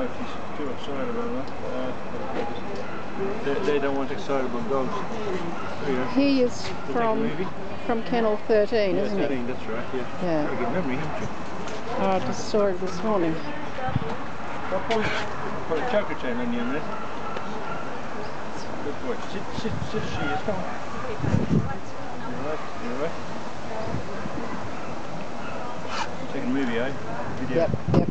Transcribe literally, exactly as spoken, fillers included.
know if he's too excited about that. Uh, they, they don't want excitable dogs. Yeah. He is from from kennel thirteen, yeah, isn't thirteen, he? that's right, yeah. Yeah. Got a good memory, haven't you? Oh, I just saw it this morning. I'll put, I'll put a choker chain on you in there. Good boy. Sit, sit, sit, she is. Come on. You alright? You alright? Taking a movie, eh? Video. Yep, yep.